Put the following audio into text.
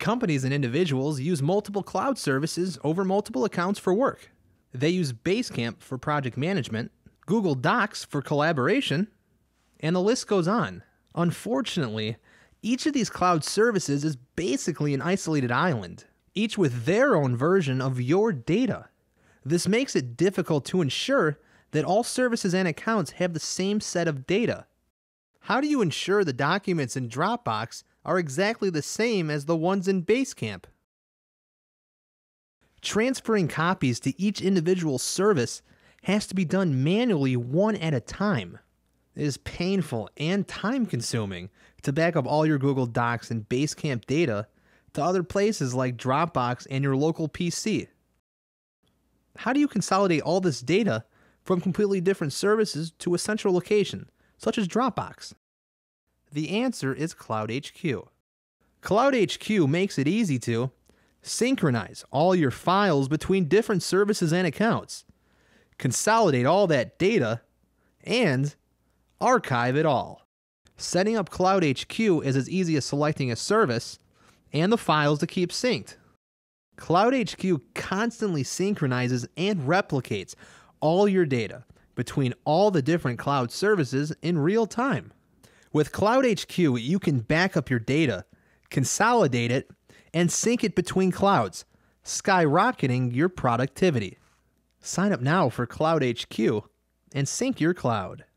Companies and individuals use multiple cloud services over multiple accounts for work. They use Basecamp for project management, Google Docs for collaboration, and the list goes on. Unfortunately, each of these cloud services is basically an isolated island, each with their own version of your data. This makes it difficult to ensure that all services and accounts have the same set of data. How do you ensure the documents in Dropbox are exactly the same as the ones in Basecamp? Transferring copies to each individual service has to be done manually one at a time. It is painful and time-consuming to back up all your Google Docs and Basecamp data to other places like Dropbox and your local PC. How do you consolidate all this data from completely different services to a central location, such as Dropbox? The answer is cloudHQ. cloudHQ makes it easy to synchronize all your files between different services and accounts, consolidate all that data, and archive it all. Setting up cloudHQ is as easy as selecting a service and the files to keep synced. cloudHQ constantly synchronizes and replicates all your data between all the different cloud services in real time. With cloudHQ, you can back up your data, consolidate it, and sync it between clouds, skyrocketing your productivity. Sign up now for cloudHQ and sync your cloud.